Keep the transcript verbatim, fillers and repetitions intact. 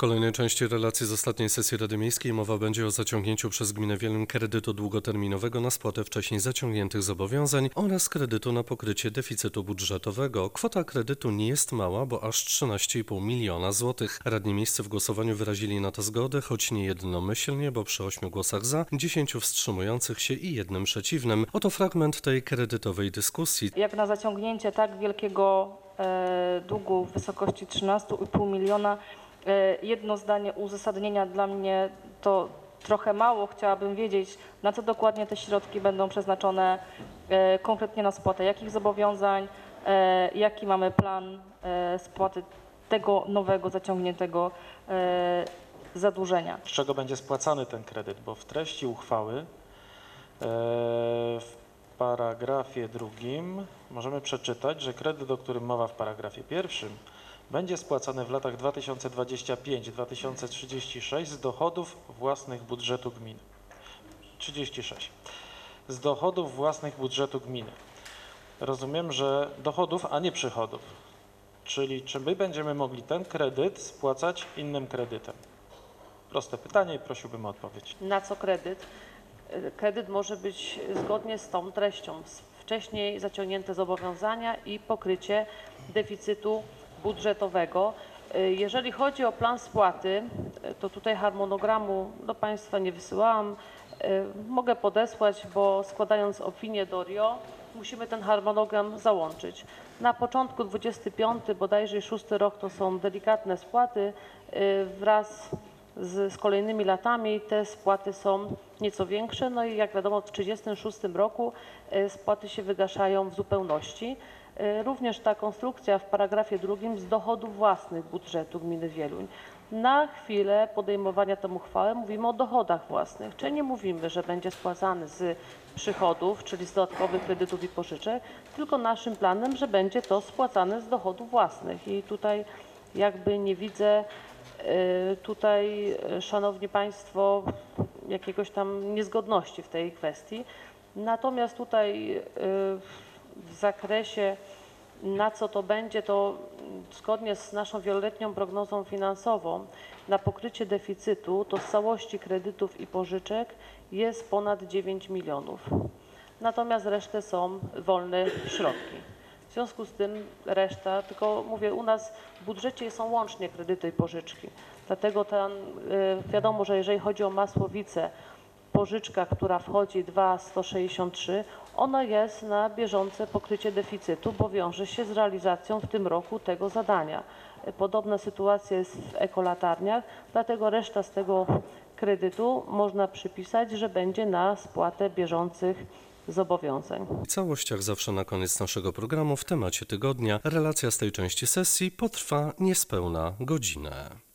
kolejnej części relacji z ostatniej sesji Rady Miejskiej mowa będzie o zaciągnięciu przez Gminę Wieluń kredytu długoterminowego na spłatę wcześniej zaciągniętych zobowiązań oraz kredytu na pokrycie deficytu budżetowego. Kwota kredytu nie jest mała, bo aż trzynaście i pół miliona złotych. Radni miejscy w głosowaniu wyrazili na to zgodę, choć nie jednomyślnie, bo przy ośmiu głosach za, dziesięciu wstrzymujących się i jednym przeciwnym. Oto fragment tej kredytowej dyskusji. Jak na zaciągnięcie tak wielkiego e, długu w wysokości trzynaście i pół miliona, jedno zdanie uzasadnienia dla mnie to trochę mało. Chciałabym wiedzieć, na co dokładnie te środki będą przeznaczone konkretnie na spłatę jakich zobowiązań, jaki mamy plan spłaty tego nowego, zaciągniętego zadłużenia. Z czego będzie spłacany ten kredyt, bo w treści uchwały w paragrafie drugim możemy przeczytać, że kredyt, o którym mowa w paragrafie pierwszym, będzie spłacany w latach dwa tysiące dwudziestym piątym do dwa tysiące trzydziestego szóstego z dochodów własnych budżetu gminy. trzydzieści sześć. Z dochodów własnych budżetu gminy. Rozumiem, że dochodów, a nie przychodów. Czyli czy my będziemy mogli ten kredyt spłacać innym kredytem? Proste pytanie i prosiłbym o odpowiedź. Na co kredyt? Kredyt może być zgodnie z tą treścią. Wcześniej zaciągnięte zobowiązania i pokrycie deficytu budżetowego. Jeżeli chodzi o plan spłaty, to tutaj harmonogramu do Państwa nie wysyłałam. Mogę podesłać, bo składając opinię do R I O musimy ten harmonogram załączyć. Na początku dwudziesty piąty, bodajże szósty rok to są delikatne spłaty. Wraz z, z kolejnymi latami te spłaty są nieco większe. No i jak wiadomo w trzydziestym szóstym roku spłaty się wygaszają w zupełności. Również ta konstrukcja w paragrafie drugim z dochodów własnych budżetu gminy Wieluń. Na chwilę podejmowania tej uchwały mówimy o dochodach własnych, czyli nie mówimy, że będzie spłacany z przychodów, czyli z dodatkowych kredytów i pożyczek, tylko naszym planem, że będzie to spłacane z dochodów własnych. I tutaj jakby nie widzę tutaj, szanowni Państwo, jakiegoś tam niezgodności w tej kwestii. Natomiast tutaj w zakresie, na co to będzie, to zgodnie z naszą wieloletnią prognozą finansową na pokrycie deficytu to z całości kredytów i pożyczek jest ponad dziewięć milionów. Natomiast resztę są wolne środki. W związku z tym reszta, tylko mówię, u nas w budżecie są łącznie kredyty i pożyczki. Dlatego tam, wiadomo, że jeżeli chodzi o Masłowice, pożyczka, która wchodzi dwa sto sześćdziesiąt trzy, ona jest na bieżące pokrycie deficytu, bo wiąże się z realizacją w tym roku tego zadania. Podobna sytuacja jest w ekolatarniach, dlatego reszta z tego kredytu można przypisać, że będzie na spłatę bieżących zobowiązań. W całościach zawsze na koniec naszego programu w temacie tygodnia relacja z tej części sesji potrwa niespełna godzinę.